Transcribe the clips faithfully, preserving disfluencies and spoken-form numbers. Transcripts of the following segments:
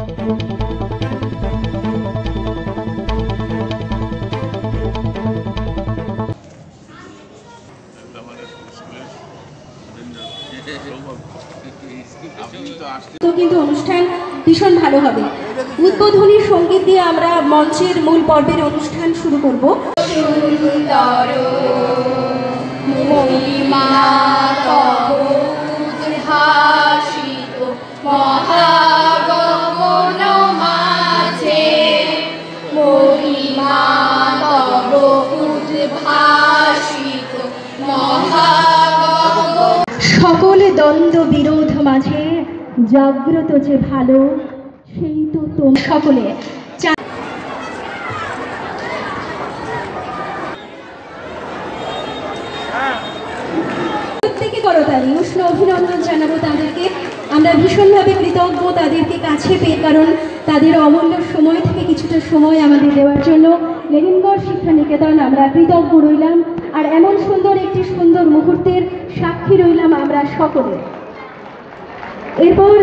তো কিন্তু অনুষ্ঠান ভীষণ ভালো হবে। উদ্বোধনী সঙ্গীত দিয়ে আমরা মঞ্চের মূল পর্বের অনুষ্ঠান শুরু করব। সকল দ্বন্দ্ব বিরোধ মাঝে জাগ্রত যে ভালো, সেই তো তোম সকলে প্রত্যেকে করতালি উষ্ণ অভিনন্দন জানাবো তাদেরকে। আমরা ভীষণভাবে কৃতজ্ঞ তাদেরকে কাছে পেয়ে, কারণ তাদের অমূল্য সময় থেকে কিছুটা সময় আমাদের দেওয়ার জন্য লেনিনগড় শিক্ষা নিকেতন আমরা কৃতজ্ঞ রইলাম। আর এমন সুন্দর একটি সুন্দর মুহূর্তের সাক্ষী রইলাম আমরা সকলে। এরপর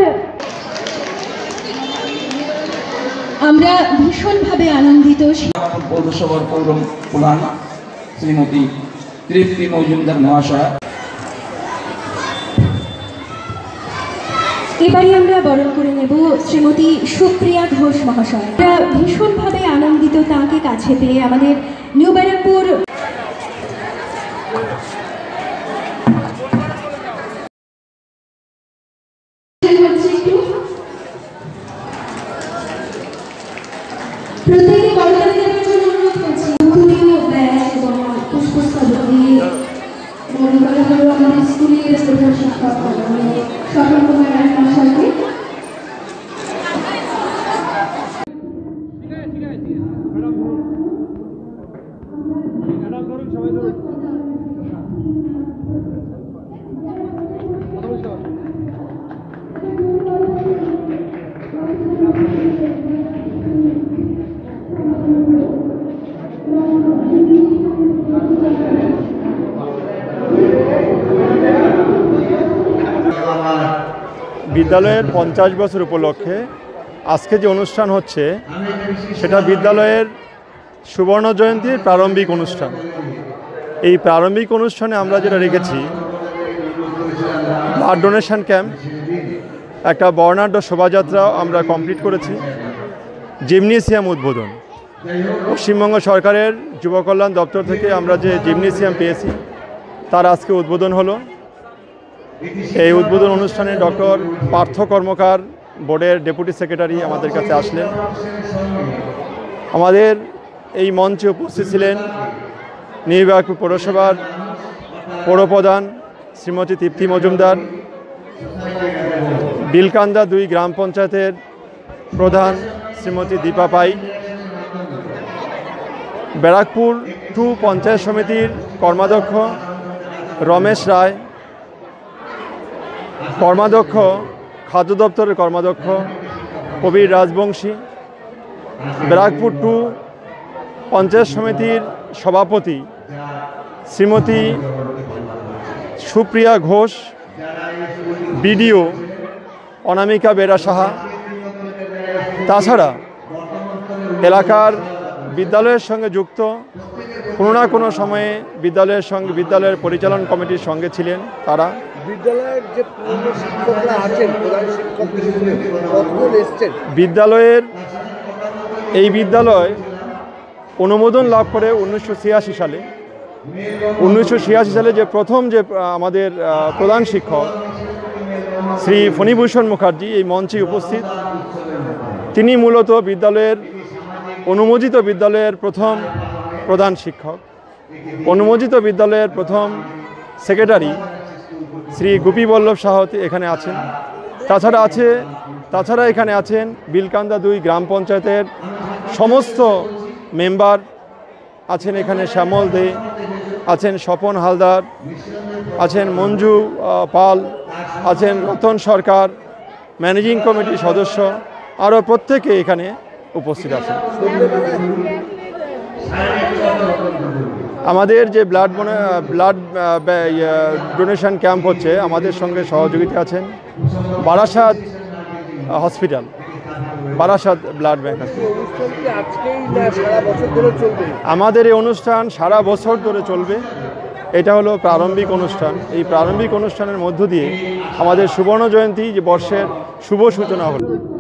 আমরা ভীষণভাবে আনন্দিত পৌরসভার পৌর প্রধান শ্রীমতী তৃপ্তি মজুমদার মহাশয়া। এবারে আমরা বরণ করে নেব শ্রীমতী সুপ্রিয়া ঘোষ মহাশয়। আমরা ভীষণভাবে আনন্দিত তাঁকে কাছে পেয়ে। আমাদের নিউ ব্যারাকপুর প্রত্যেকে করতালি দেওয়ার জন্য অনুরোধ করছি। মুখুরীয় ব্যাস এবং পুষ্পস্তবক দিয়ে মনে হলো আমাদের স্কুলের প্রধান শিক্ষক স্বপন কুমার রায় মহাশয়কে। বিদ্যালয়ের পঞ্চাশ বছর উপলক্ষে আজকে যে অনুষ্ঠান হচ্ছে সেটা বিদ্যালয়ের সুবর্ণ জয়ন্তীর প্রারম্ভিক অনুষ্ঠান। এই প্রারম্ভিক অনুষ্ঠানে আমরা যেটা রেখেছি ব্লাড ডোনেশন ক্যাম্প, একটা বর্ণাঢ্য শোভাযাত্রা আমরা কমপ্লিট করেছি, জিমনেসিয়াম উদ্বোধন। পশ্চিমবঙ্গ সরকারের যুব কল্যাণ দপ্তর থেকে আমরা যে জিমনেসিয়াম পেয়েছি তার আজকে উদ্বোধন হলো। এই উদ্বোধন অনুষ্ঠানে ডক্টর পার্থ কর্মকার বোর্ডের ডেপুটি সেক্রেটারি আমাদের কাছে আসলেন। আমাদের এই মঞ্চে উপস্থিত ছিলেন নিউ ব্যারাকপুর পৌরসভার পৌরপ্রধান শ্রীমতী তৃপ্তি মজুমদার, বিলকান্দা দুই গ্রাম পঞ্চায়েতের প্রধান শ্রীমতী দীপা পাই, ব্যারাকপুর টু পঞ্চায়েত সমিতির কর্মাধ্যক্ষ রমেশ রায়, কর্মাধ্যক্ষ খাদ্য দপ্তরের কর্মাধ্যক্ষ কবির রাজবংশী, ব্যারাকপুর টু পঞ্চায়েত সমিতির সভাপতি শ্রীমতী সুপ্রিয়া ঘোষ, বিডিও অনামিকা বেরা সাহা, তাছাড়া এলাকার বিদ্যালয়ের সঙ্গে যুক্ত কোনো না কোনো সময়ে বিদ্যালয়ের সঙ্গে বিদ্যালয়ের পরিচালন কমিটির সঙ্গে ছিলেন তারা। বিদ্যালয়ের যে শিক্ষকরা আছেন, প্রধান শিক্ষক কতজন এসেছেন? বিদ্যালয়ের এই বিদ্যালয় অনুমোদন লাভ করে উনিশশো ছিয়াশি সালে। উনিশশো ছিয়াশি সালে যে প্রথম যে আমাদের প্রধান শিক্ষক শ্রী ফণীভূষণ মুখার্জি এই মঞ্চে উপস্থিত, তিনি মূলত বিদ্যালয়ের অনুমোদিত বিদ্যালয়ের প্রথম প্রধান শিক্ষক। অনুমোদিত বিদ্যালয়ের প্রথম সেক্রেটারি শ্রী গোপী বল্লভ সাহ এখানে আছেন। তাছাড়া আছে তাছাড়া এখানে আছেন বিলকান্দা দুই গ্রাম পঞ্চায়েতের সমস্ত মেম্বার আছেন। এখানে শ্যামল দে আছেন, স্বপন হালদার আছেন, মঞ্জু পাল আছেন, রতন সরকার ম্যানেজিং কমিটির সদস্য, আরও প্রত্যেকে এখানে উপস্থিত আছেন। আমাদের যে ব্লাড ব্লাড ডোনেশন ক্যাম্প হচ্ছে, আমাদের সঙ্গে সহযোগিতা আছেন Barasat hospital. Barasat blood bank আছে। এই অনুষ্ঠানটি আজকেই না সারা বছর ধরে চলবে? আমাদের এই অনুষ্ঠান সারা বছর ধরে চলবে। এটা হলো প্রারম্ভিক অনুষ্ঠান। এই প্রারম্ভিক অনুষ্ঠানের মধ্য দিয়ে আমাদের সুবর্ণ জয়ন্তী যে বর্ষের শুভ সূচনা হলো।